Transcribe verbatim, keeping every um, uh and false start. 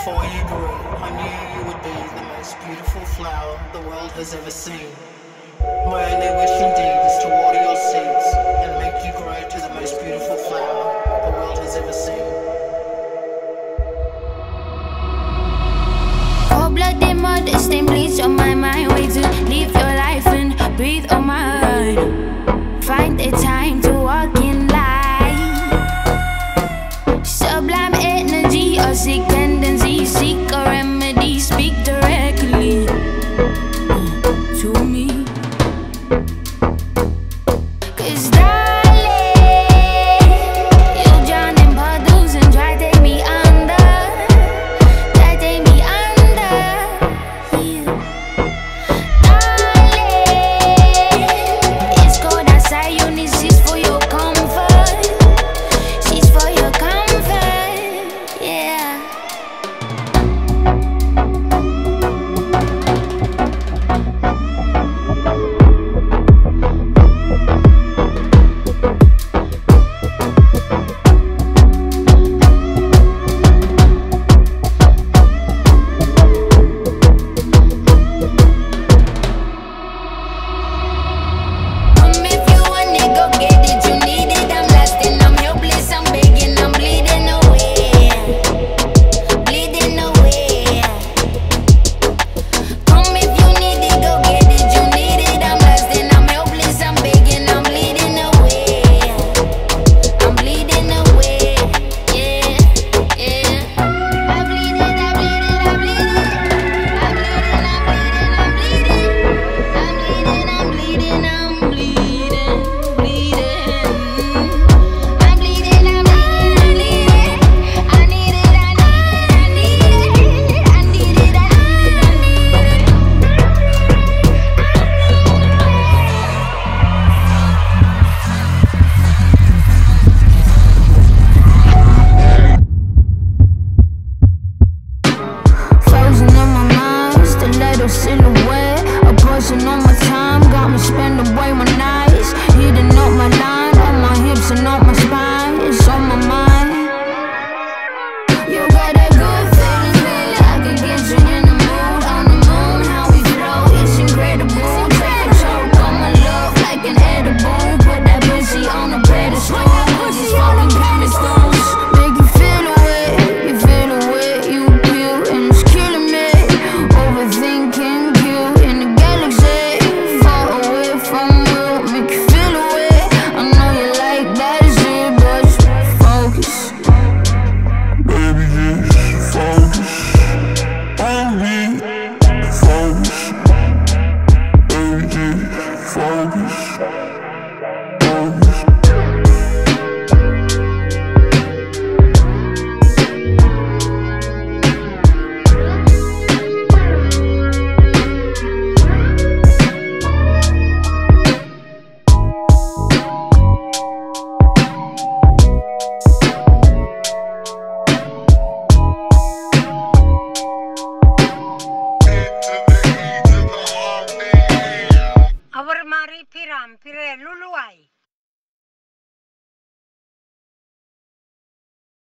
before you grew, I knew you would be the most beautiful flower the world has ever seen. My only wish indeed is to water your seeds and make you grow to the most beautiful flower the world has ever seen. Cold-blooded murder stain bleach on my mind. Way to live your life and breathe on mine. Find the time to walk in light. Sublime energy or sick tendency. Seek a remedy, speak directly to me. Cause darling, you drown in puddles and try to take me under. Try to take me under, yeah. Darling, it's cold outside, you need sheets for your comfort. Sheets for your comfort, yeah. Silhouette, a portion of my time got me spend away my nights, hitting up my line on my hips and up my spine. It's on my mind. You got that good feeling, baby. I can get you in the mood, on the moon. How we flow, it's incredible. Take a choke on my love like an edible. Put that pussy on a pedestal. These fucking pedestals make you feel away, you feel away, you feel, and it's killing me. Overthinking. Focus.